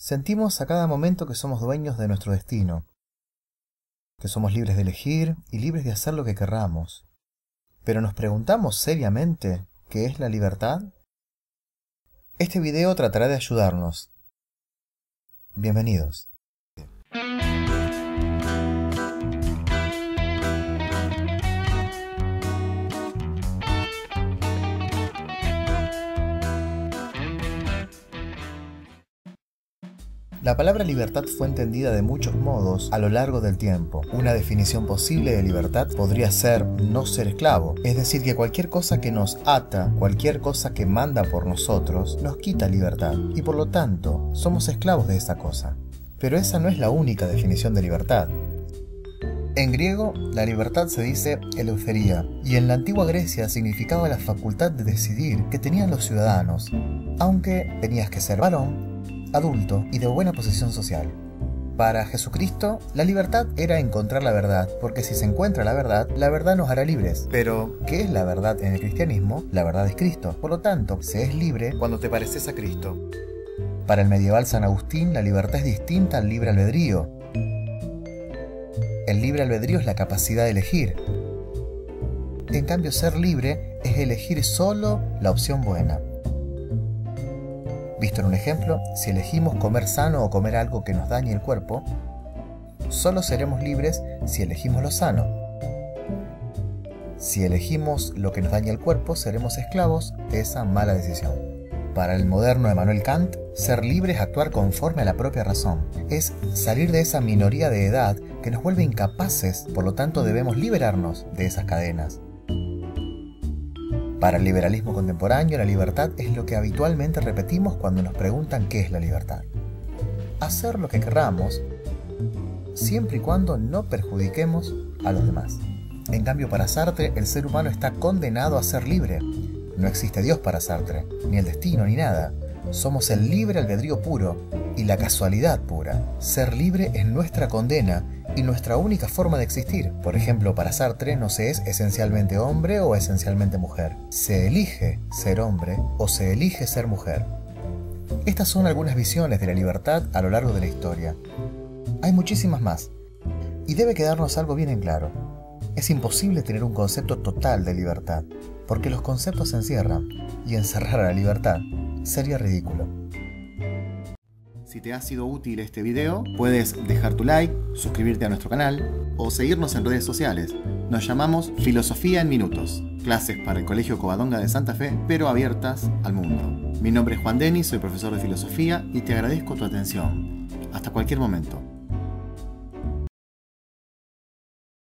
Sentimos a cada momento que somos dueños de nuestro destino, que somos libres de elegir y libres de hacer lo que querramos. Pero ¿nos preguntamos seriamente qué es la libertad? Este video tratará de ayudarnos. Bienvenidos. La palabra libertad fue entendida de muchos modos a lo largo del tiempo. Una definición posible de libertad podría ser no ser esclavo, es decir, que cualquier cosa que nos ata, cualquier cosa que manda por nosotros, nos quita libertad, y por lo tanto, somos esclavos de esa cosa. Pero esa no es la única definición de libertad. En griego, la libertad se dice eleutheria, y en la antigua Grecia significaba la facultad de decidir que tenían los ciudadanos, aunque tenías que ser varón, adulto y de buena posición social. Para Jesucristo, la libertad era encontrar la verdad, porque si se encuentra la verdad nos hará libres. Pero, ¿qué es la verdad en el cristianismo? La verdad es Cristo. Por lo tanto, se es libre cuando te pareces a Cristo. Para el medieval San Agustín, la libertad es distinta al libre albedrío. El libre albedrío es la capacidad de elegir. En cambio, ser libre es elegir solo la opción buena. Visto en un ejemplo, si elegimos comer sano o comer algo que nos dañe el cuerpo, solo seremos libres si elegimos lo sano. Si elegimos lo que nos daña el cuerpo, seremos esclavos de esa mala decisión. Para el moderno Emmanuel Kant, ser libre es actuar conforme a la propia razón. Es salir de esa minoría de edad que nos vuelve incapaces, por lo tanto debemos liberarnos de esas cadenas. Para el liberalismo contemporáneo, la libertad es lo que habitualmente repetimos cuando nos preguntan qué es la libertad. Hacer lo que querramos, siempre y cuando no perjudiquemos a los demás. En cambio, para Sartre, el ser humano está condenado a ser libre. No existe Dios para Sartre, ni el destino, ni nada. Somos el libre albedrío puro y la casualidad pura. Ser libre es nuestra condena y nuestra única forma de existir. Por ejemplo, para Sartre no se es esencialmente hombre o esencialmente mujer. Se elige ser hombre o se elige ser mujer. Estas son algunas visiones de la libertad a lo largo de la historia. Hay muchísimas más. Y debe quedarnos algo bien en claro. Es imposible tener un concepto total de libertad, porque los conceptos se encierran, y encerrar a la libertad sería ridículo. Si te ha sido útil este video, puedes dejar tu like, suscribirte a nuestro canal o seguirnos en redes sociales. Nos llamamos Filosofía en Minutos, clases para el Colegio Covadonga de Santa Fe, pero abiertas al mundo. Mi nombre es Juan Denis, soy profesor de filosofía y te agradezco tu atención. Hasta cualquier momento.